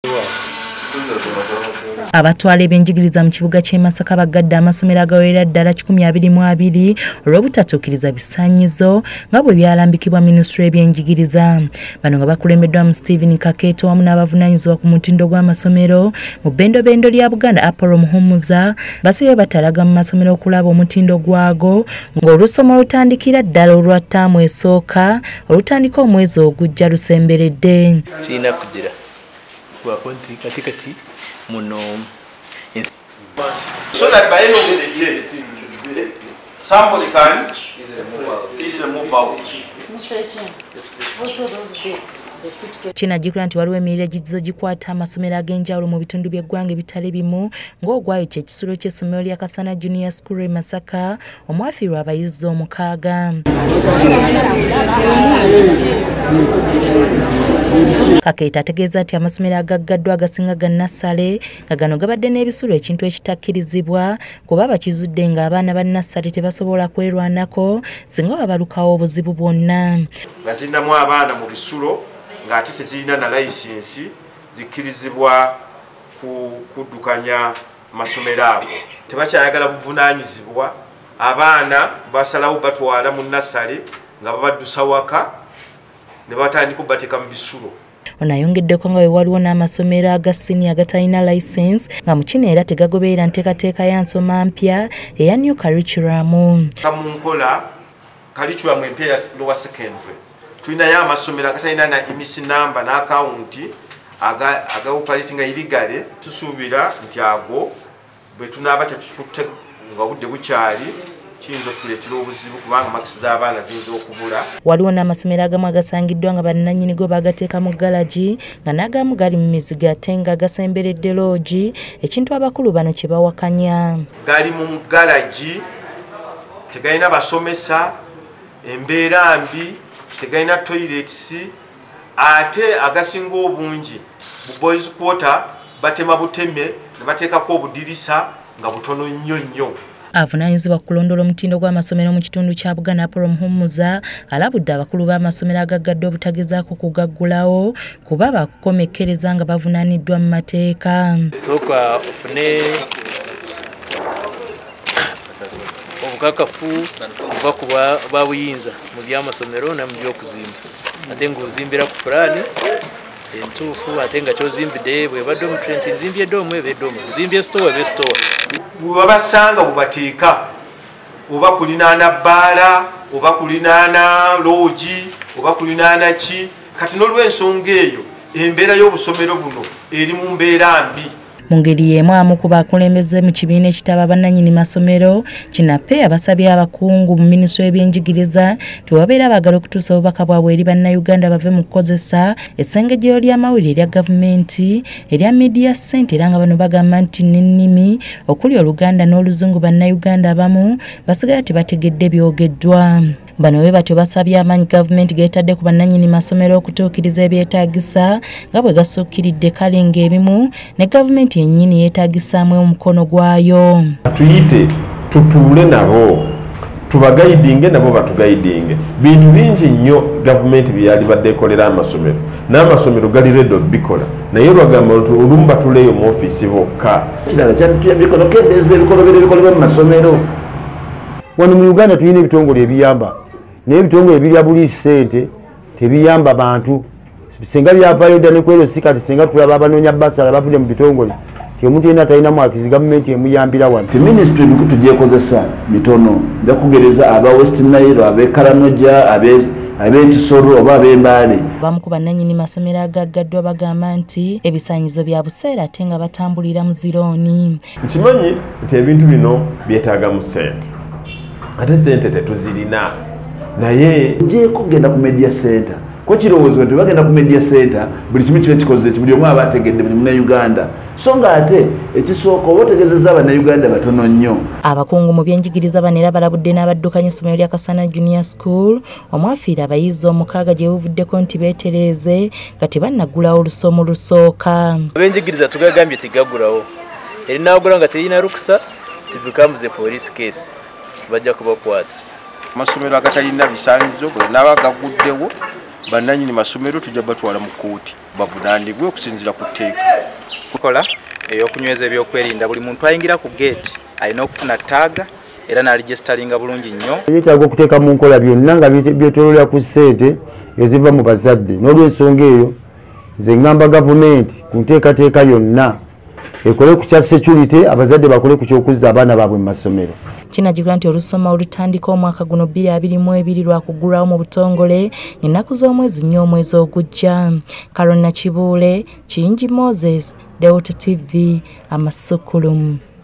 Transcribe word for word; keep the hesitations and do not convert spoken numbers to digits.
Abatwala ebyenjigiriza mu kibuga ky'Emasaka bagadde amasomero agawerera ddala kikumi abiri mu abiri olw'obutatuukiriza bisaanyizo nga bwe byalambikibwa Minisitule y'ebyenjigiriza. Bano nga bakulembeddwa mu Stephen Kakeeto wamu n'abavunaanyizibwa ku mutindo gw'amasomero mu bbendobendo lya Buganda Apollo Muhumuza basibye batalaga mu masomero okulaba omutindo gwago ng'olusoma olutandikira ddala olwa ttaamu esooka olutandika omwezi ogujja lusemberedde. Kirina kugira gwakonti katikati muno so that by end of the year somebody can easily move out. Kinajjukira nti waliwo emirire egizizo gikwata amasomero ag'enjawulo mu bitundu by'eggwanga ebitali bimu ng'ogwayo kye kisulo ky'essomero lya Kasana Junior School e Masaka omwafiirwa abayizi omukaaga. Kakeeta ategeeza nti amasomero agaggaddwa agasinga ga nassale nga gano gabadde n'ebisulo ekintu ekitakkirizibwa kuba bakizudde ng'abaana ba nassale tebasobola kwerwanako singa babalukawo obuzibu bwonna. Nga zirinamu abaana mu bisulo ng'ate tezirina na layisinsi zikkirizibwa kuddukanya masomero ago. Tebakyayagala buvunaanyizibwa, abaana basalawo batwala mu nassale nga babaddusa waka ne batandika okubateeka mu bisulo. Ono ayongeddeko nga we waliwo n'amasomero aga siniya agatalina layisensi nga mu kino era tegagoberera nteekateeka ya nsoma mpya eya new curriculum. Mu nkola curriculum empya ya lower secondary tulinayo amasomero agatalina na emisi namba n'akawunti aga operating illegally. Tusuubira nti ago bwe tunaaba tetukutte nga obudde bukyali kiyinza okutuleetera obuzibu kubanga makisi z'abaana ziyinza okubula. Waliwo n'amasomero agamu agasangiddwa nga bannannyinigo bagateeka mu galagi nga n'agamu gali mu mizigo ate nga gasemberedde loogi ekintu abakulu bano kye bawakanya. Gali mu galagi tegalina basomesa, embeera mbi, tegalina toilets, ate agasinga obungi bu boys quarter batema buteme ne bateekako obudirisa nga butono nnyo nnyo. Avunaanyizibwa ku kulondoola omutindo gw'amasomero mu kitundu kya Buganda Apollo Muhumuza alabudde abakulu b'amasomero agaggadde obutagezaako kugaggulawo kuba bakukomekkereza nga bavunaaniddwa mu mateeka. Sooka ofune obukakafu kuva ku babuyinza mu by'amasomero ne mu by'okuzimba ate ng'ozimbira ku pulaani entuufu ate nga kyozimbidde bwe badde omu trenti nzimbye eddomu eba eddomu nzimbye sitowa eba esitowa. Bwe babasanga bubateeka oba kulinaana bbaala oba kulinaana loogi oba kulinaana ki kati n'olw'ensonga eyo embeera y'obusomero buno eri mu mbeera mbi. Mu ngeri y'emu amu ku bakulembeze mu kibiina ekitaba bannannyini masomero kinape abasabye abakungu mu Minisitule y'ebyenjigiriza nti babeera baagala okutuusa obubaka bwabwe eri bannayuganda bave mu kukozesa essengejero ly'amawulire erya gavumenti erya media center era nga bano bagamba nti n'ennimi okuli Oluganda n'Oluzungu bannayuganda abamu basigala tebategedde byogeddwa. Bano we batyo basabye amaanyi gavumenti geetadde ku bannannyini masomero okutuukiriza ebyetaagisa nga bwe gasukkiridde kale ng'ebimu ne gavumenti yennyini yeetaagisaamu omukono gwayo. Tuyite tutuule nabo tubagayidinge nabo batugayidinge. Bintu bingi nnyo gavumenti byali badde ekolera amasomero n'amasomero gali redo bikola naye lwagamba nti olumu batuleeyo mu ofiisi bokka. Kirala kyatuyambyekonokendeeza ebikolobero ebikolebwa mu masomero. Wano mu Uganda tulina ebitongole ebiyamba naye ebitongole ebirya buli ssente tebiyamba bantu. Singa byavaayo dda ne kwero si kati singa tulaba abanoonya basala bavudde mu bitongole ti omuntu yenna talina mwakizi gavumenti emuyambira wano. Ti minisitule emikutu gyekozesa mitono nja kugereza aba West Nile abe Karanoja abe ab'ekisoro oba ab'embaale. Bamu ku bannannyini masomero agaggaddwa bagamba nti ebisaanyizo bya buseera ate nga batambulira mu zirooni. Nkimanyi nti ebintu bino byetaaga mu ssente ate ssente tetuzirina naye gyeko kugenda ku media center ko kirowoozo nti bagenda ku media center buli kimu kiba kikoze buli omu aba ategedde buli munnayuganda so nga ate ekisooka oba otegezezza abannayuganda batono nnyo. Abakungu mu byenjigiriza bano era balabudde n'abaddukanya essomero lya Kasana Junior School omwafiira abayizi omukaaga gye buvuddeko nti beetereeze nga tebannaggulawo olusomo lusooka. Abenjigiriza tugagambye tigaggulawo eri n'agula nga terina lukusa ti becomes a police case bajja kubakwata. Amasomero agatalina bisaanyizo bwe naba gagguddewo bannannyini masomero tujja batwala mu kkooti bavunaanibwe okusinziira ku tteeka. Tukola ey'okunyweza ebyokwerinda buli muntu ayingira ku gate alina okufuna taaga era n'aligestalinga bulungi nnyo. Yeetaaga okuteeka mu nkola byonna nga byetoololera ku ssente eziva mu bazadde. N'olw'ensonga eyo nze ngamba gavumenti ku nteekateeka yonna ekole ku kya security, abazadde bakole ku ky'okuzza abaana baabwe mu masomero. Kinajjukira nti olusoma olutandika omwaka guno bbiri abiri mu ebiri lwakuggulwawo mu butongole ennaku z'omwezi nnyo omwezi ogujja. Karona Kibuule, Kingi Moses, Delta T V, Amasukulumu.